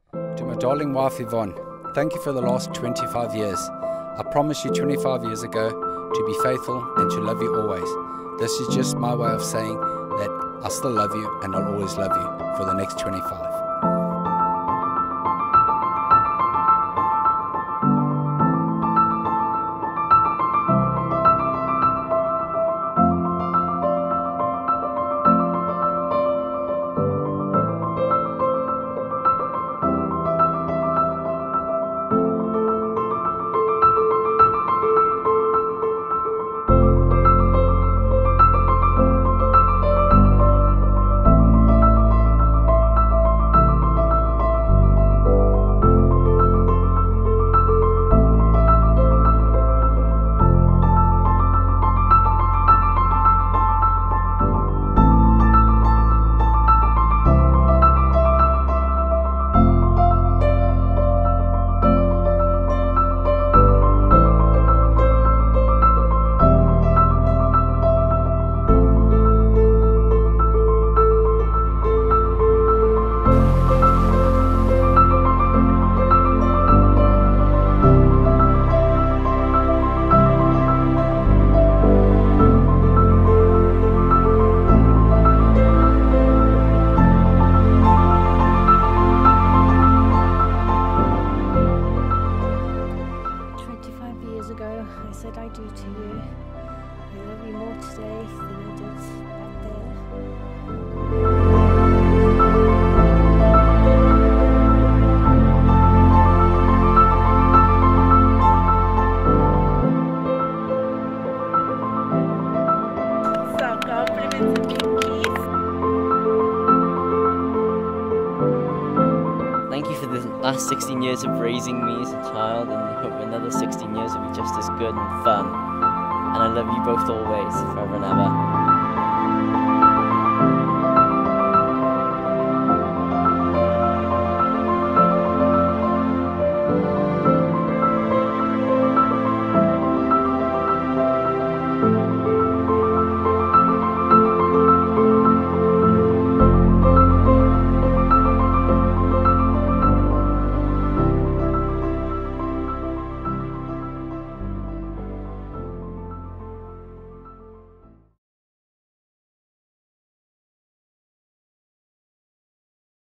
To my darling wife Yvonne, thank you for the last 25 years. I promised you 25 years ago to be faithful and to love you always. This is just my way of saying that I still love you and I'll always love you for the next 25. I said I do to you. I love you more today than I did back then. So compliments and big kiss. Thank you for the last 16 years of raising me as a child, and I hope another 16 years will be just as good and fun. And I love you both always, forever and ever.